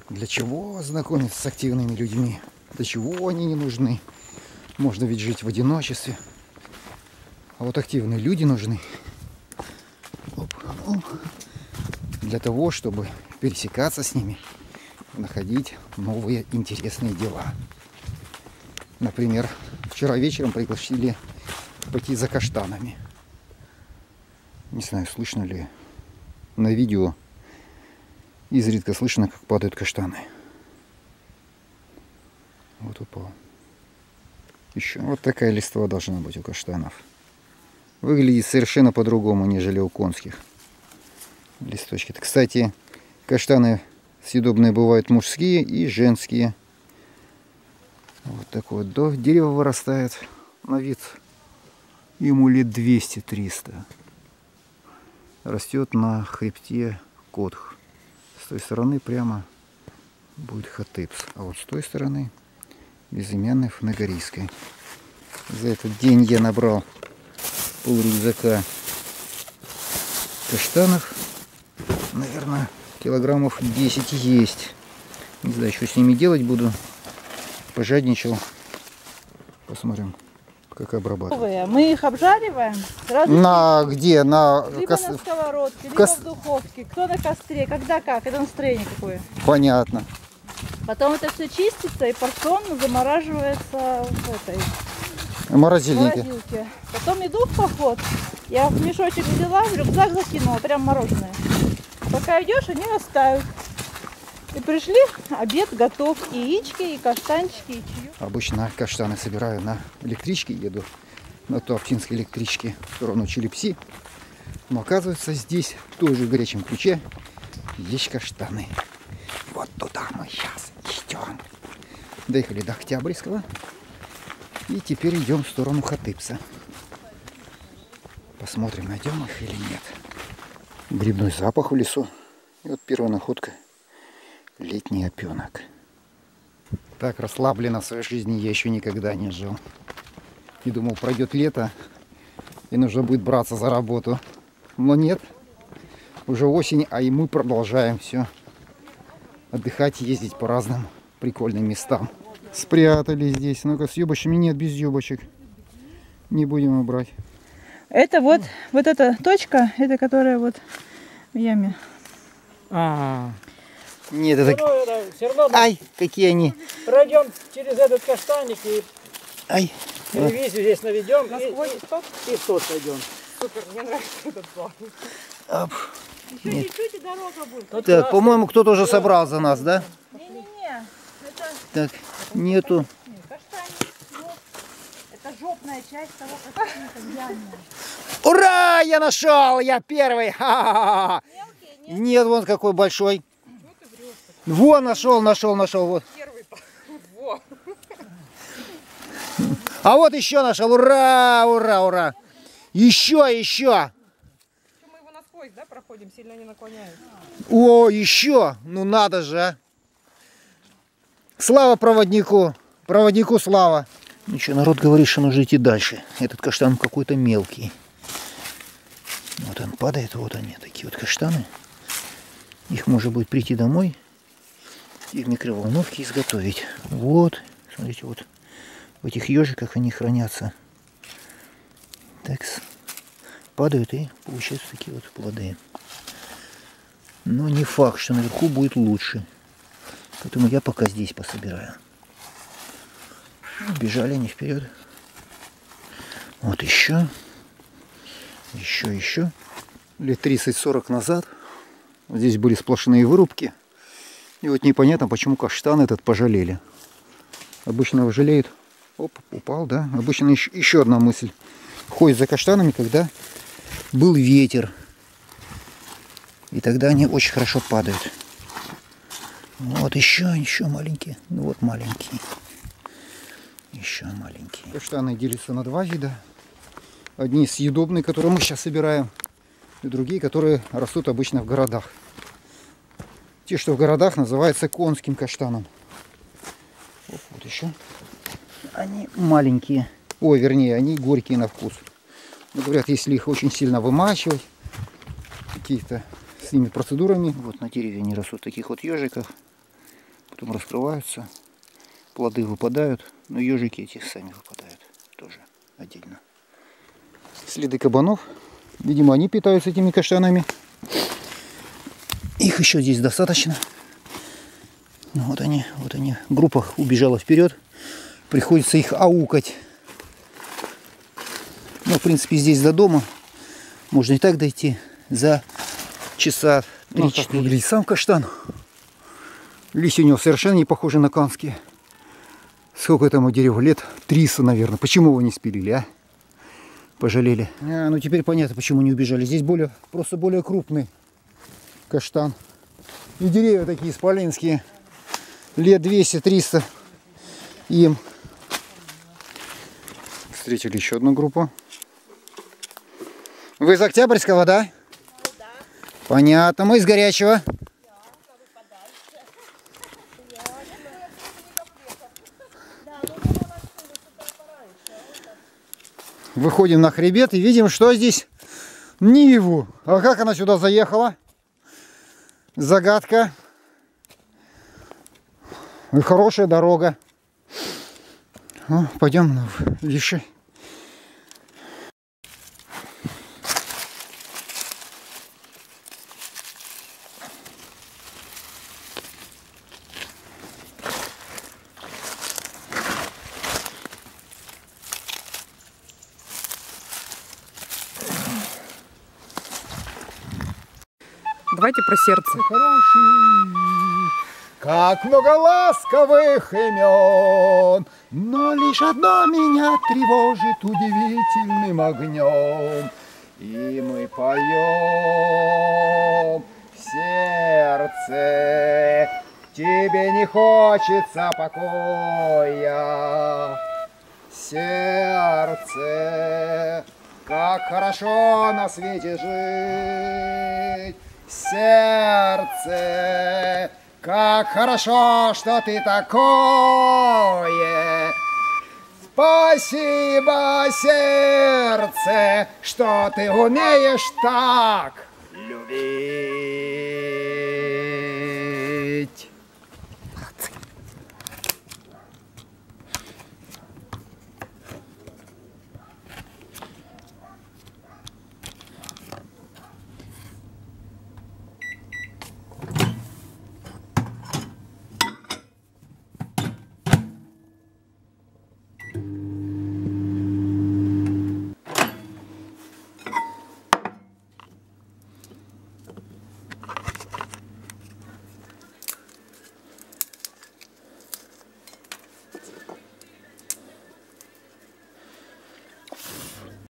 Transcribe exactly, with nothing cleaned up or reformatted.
Для чего знакомиться с активными людьми? Для чего они не нужны? Можно ведь жить в одиночестве. А вот активные люди нужны оп, оп, для того, чтобы пересекаться с ними, находить новые интересные дела. Например, вчера вечером пригласили пойти за каштанами. Не знаю, слышно ли на видео. Изредка слышно, как падают каштаны. Вот упал. Еще вот такая листва должна быть у каштанов. Выглядит совершенно по-другому, нежели у конских. Листочки. Кстати, каштаны съедобные бывают мужские и женские. Вот такое вот дерево вырастает. На вид ему лет двести-триста. Растет на хребте Котх. С той стороны прямо будет Хатыбс. А вот с той стороны безымянной Фанагорийской. За этот день я набрал пол рюкзака каштанов. Наверное, килограммов десять есть. Не знаю, что с ними делать буду. Пожадничал. Посмотрим, как обрабатывать. Мы их обжариваем. Сразу на где? На, либо кос... на сковородке, либо кос... в духовке. Кто на костре, когда как. Это настроение какое. Понятно. Потом это все чистится и порционно замораживается в этой морозильнике. морозилке. Потом иду в поход. Я в мешочек взяла, в рюкзак закинула, прям мороженое. Пока идешь, они растают. И пришли, обед готов. И яички, и каштанчики, и чаек. Обычно каштаны собираю на электричке, еду на Туапчинской электричке в сторону Чилепси. Но оказывается, здесь тоже в горячем ключе есть каштаны. Вот туда мы сейчас идем. Доехали до Октябрьского. И теперь идем в сторону Хатыбса. Посмотрим, найдем их или нет. Грибной запах в лесу. И вот первая находка. Летний опенок. Так расслабленно в своей жизни я еще никогда не жил. И думал, пройдет лето, и нужно будет браться за работу. Но нет. Уже осень, а и мы продолжаем все отдыхать, ездить по разным прикольным местам. Спрятали здесь. Ну-ка, с юбочками нет, без юбочек. Не будем их брать. Это вот, вот эта точка, это которая вот в яме. А, нет, это... Все равно, все равно Ай, какие они. Пройдем через этот каштанник и Ай. телевизию здесь наведем и, и, и в тот пойдем. Супер, мне нравится этот план. Оп. Еще Нет. чуть-чуть и дорога будет. Тут Так, раз- по-моему, кто-то уже собрал за нас, да? Не-не-не, это Так, нету. не, каштанник. Ну, это жопная часть того каштанника в яме. Ура! Я нашел! Я первый! Ха-ха-ха! Мелкие, нет, Нет, вон какой большой. Вон, нашел, нашел, нашел. Вот. первый. Во. А вот еще нашел. Ура! Ура! Ура! Еще, еще! Мы его насквозь, да, проходим, сильно не наклоняется. О, еще! Ну надо же, а! Слава проводнику! Проводнику слава! Ну что, народ говорит, что нужно идти дальше. Этот каштан какой-то мелкий. Вот он падает, вот они, такие вот каштаны. Их можно будет прийти домой и в микроволновке изготовить. Вот, смотрите, вот в этих ежиках они хранятся. Так, падают и получаются такие вот плоды. Но не факт, что наверху будет лучше. Поэтому я пока здесь пособираю. Бежали они вперед. Вот еще. Еще, еще. Лет тридцать-сорок назад здесь были сплошные вырубки. И вот непонятно, почему каштан этот пожалели. Обычно его жалеют. Оп, упал, да? Обычно еще, еще одна мысль. Ходят за каштанами, когда был ветер. И тогда они очень хорошо падают. Вот еще, еще маленькие. Ну вот маленькие. Еще маленькие. Каштаны делятся на два вида. Одни съедобные, которые мы сейчас собираем. И другие, которые растут обычно в городах. Те, что в городах, называются конским каштаном. Оп, вот еще. Они маленькие. Ой, вернее, они горькие на вкус. Но говорят, если их очень сильно вымачивать, какие-то с ними процедурами. Вот на дереве они растут в таких вот ежиках. Потом раскрываются, плоды выпадают, но ежики эти сами выпадают тоже отдельно. Следы кабанов. Видимо, они питаются этими каштанами. Их еще здесь достаточно. Ну, вот они, вот они. Группа убежала вперед. Приходится их аукать. Ну, в принципе, здесь до дома можно и так дойти за часа три-четыре. Сам каштан. Листья у него совершенно не похожи на канские. Сколько этому дереву? Лет триста, наверное. Почему его не спилили, а? Пожалели. А, ну теперь понятно, почему не убежали. Здесь более, просто более крупный каштан. И деревья такие исполинские. Лет двести-триста им. Встретили еще одну группу. Вы из Октябрьского, да? Да. Понятно. Мы из Горячего. Выходим на хребет и видим, что здесь Ниву. А как она сюда заехала? Загадка. И хорошая дорога. О, пойдем выше. Давайте про сердце. Хороший, как много ласковых имен, но лишь одно меня тревожит удивительным огнем. И мы поем в сердце, тебе не хочется покоя. Сердце, как хорошо на свете жить. Сердце, как хорошо, что ты такое. Спасибо, сердце, что ты умеешь так любить.